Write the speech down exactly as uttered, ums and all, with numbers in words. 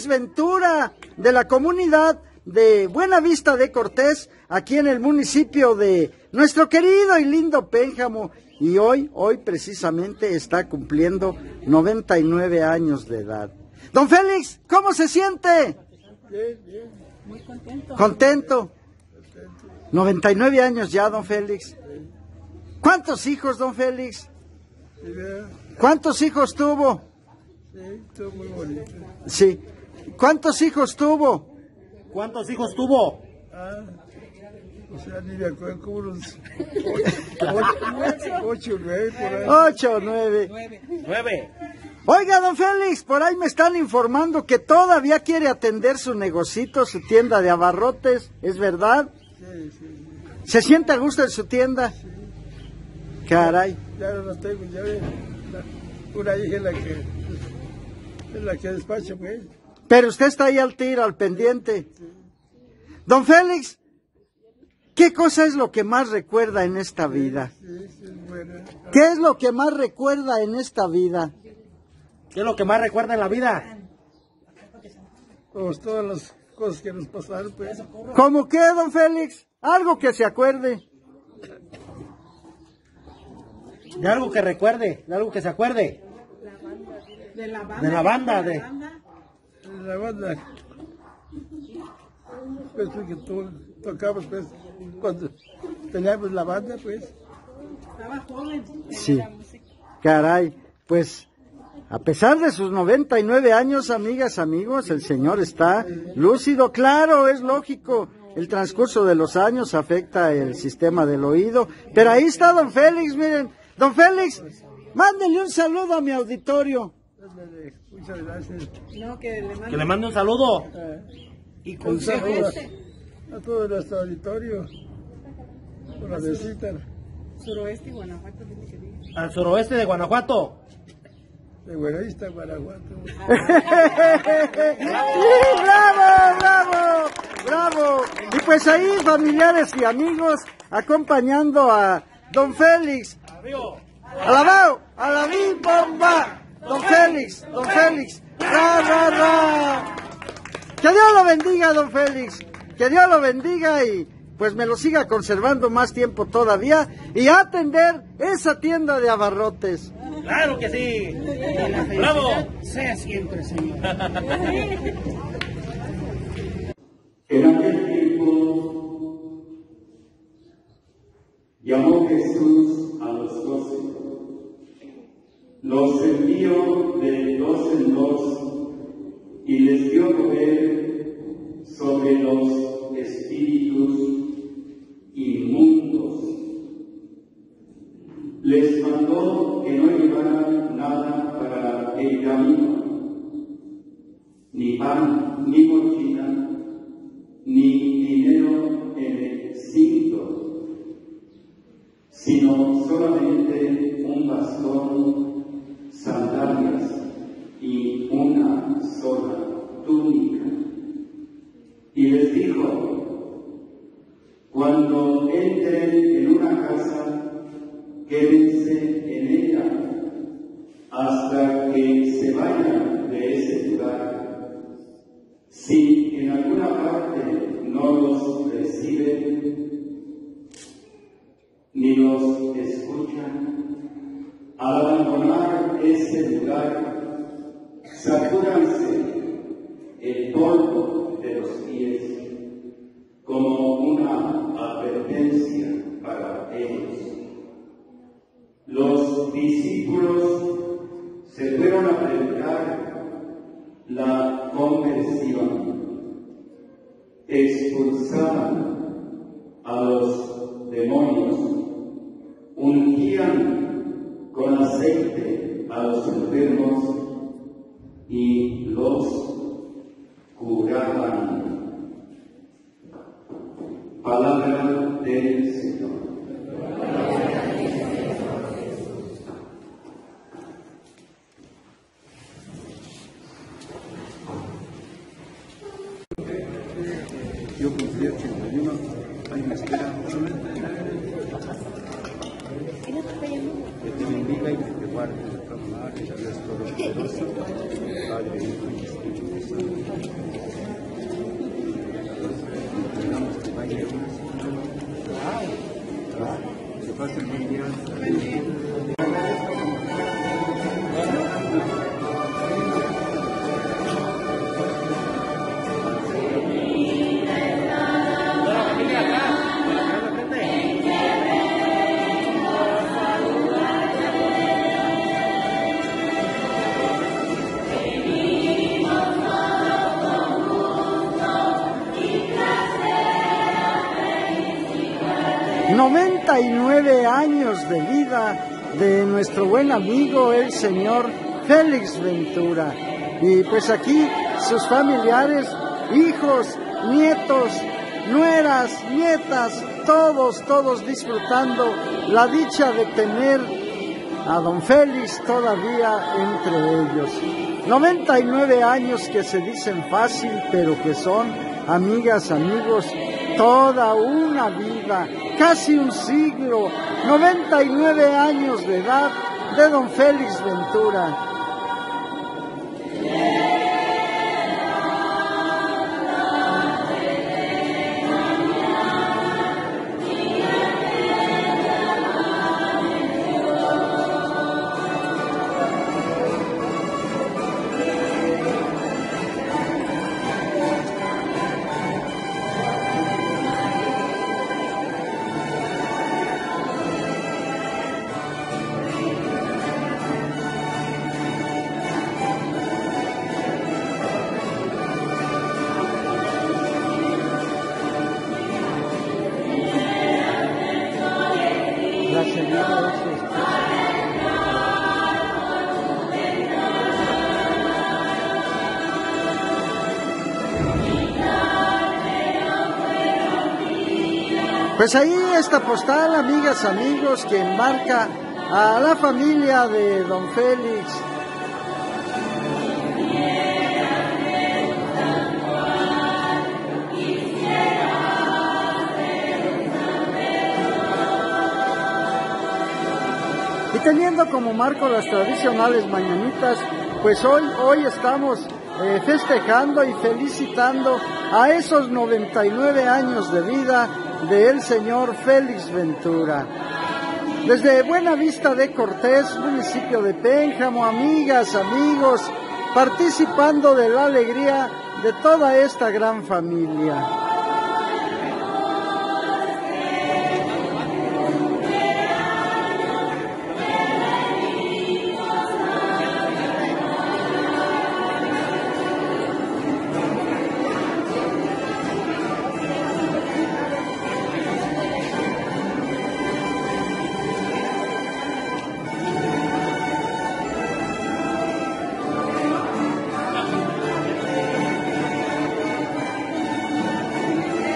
Félix Ventura, de la comunidad de Buenavista de Cortés, aquí en el municipio de nuestro querido y lindo Pénjamo, y hoy, hoy precisamente está cumpliendo noventa y nueve años de edad. Don Félix, ¿cómo se siente? Bien, bien. Muy contento. Contento. noventa y nueve años ya, don Félix. ¿Cuántos hijos, don Félix? ¿Cuántos hijos tuvo? Sí, estuvo muy bonito. Sí. ¿Cuántos hijos tuvo? ¿Cuántos hijos tuvo? Ah, o sea, ni me acuerdo, como unos ocho, ocho, nueve, por ahí. Ocho, nueve. Nueve. Oiga, don Félix, por ahí me están informando que todavía quiere atender su negocito, su tienda de abarrotes, ¿es verdad? Sí, sí. ¿Se siente a gusto en su tienda? Sí. Caray. Ya no las tengo, ya ve, la- una hija es la que, es la que despacha, pues. Pero usted está ahí al tiro, al pendiente. Don Félix, ¿qué cosa es lo que más recuerda en esta vida? Sí, sí, es buena. ¿Qué es lo que más recuerda en esta vida? ¿Qué es lo que más recuerda en la vida? Pues todas las cosas que nos pasaron, pues. ¿Cómo qué, don Félix? Algo que se acuerde. De algo que recuerde, de algo que se acuerde. De la banda. De la banda, de... En la banda, pues que to- tocamos, pues, cuando teníamos la banda, pues. Estaba joven. Sí. Caray, pues a pesar de sus noventa y nueve años, amigas, amigos, el señor está lúcido. Claro, es lógico. El transcurso de los años afecta el sistema del oído. Pero ahí está don Félix, miren. Don Félix, mándele un saludo a mi auditorio. Muchas gracias. No, que le Que mando. le mande un saludo. Eh, Y un saludo consejos. a, a todo nuestro auditorio por la visita Suroeste y Guanajuato, tiene que decir. Al suroeste de Guanajuato. de Buenavista, Guanajuato. ¡Bravo, bravo, bravo! Y pues ahí, familiares y amigos, acompañando a don Félix. ¡Alabao! ¡Alabí, bomba! Don Félix, don Félix. ¡Ra, ra, ra! Que Dios lo bendiga, don Félix. Que Dios lo bendiga y pues me lo siga conservando más tiempo todavía y atender esa tienda de abarrotes. ¡Claro que sí! ¡Bravo! Sea siempre, Señor. En aquel tiempo llamó Jesús a los doce, los envió de dos en dos y les dio poder sobre los espíritus inmundos. Les mandó que no llevaran nada para el camino, ni pan, ni mochila, ni dinero en el cinto, sino solamente un bastón, sandalias y una sola túnica. Y les dijo: cuando entren en una casa, quédense en ella hasta que se vayan de ese lugar. Si en alguna parte no los reciben ni los escuchan, al abandonar ese lugar, sacúdanse el polvo de los pies como una advertencia para ellos. Los discípulos se fueron a predicar la conversión, expulsaban a los demonios, ungían con aceite a los enfermos y los curaban. Palabra del Señor. Yo cumplí ochenta y uno, ahí me espera. Que te bendiga y que te guarde de todo mal, que Dios Todopoderoso, Padre, Hijo y Espíritu Santo. Esperamos que vaya que pase el buen día. noventa y nueve años de vida de nuestro buen amigo el señor Félix Ventura. Y pues aquí sus familiares, hijos, nietos, nueras, nietas, todos, todos disfrutando la dicha de tener a don Félix todavía entre ellos. noventa y nueve años que se dicen fácil, pero que son, amigas, amigos, toda una vida, casi un siglo, noventa y nueve años de edad de don Félix Ventura. Pues ahí esta postal, amigas, amigos, que enmarca a la familia de don Félix. Y teniendo como marco las tradicionales mañanitas, pues hoy, hoy estamos eh, festejando y felicitando a esos noventa y nueve años de vida del señor Félix Ventura. Desde Buenavista de Cortés, municipio de Pénjamo, amigas, amigos, participando de la alegría de toda esta gran familia.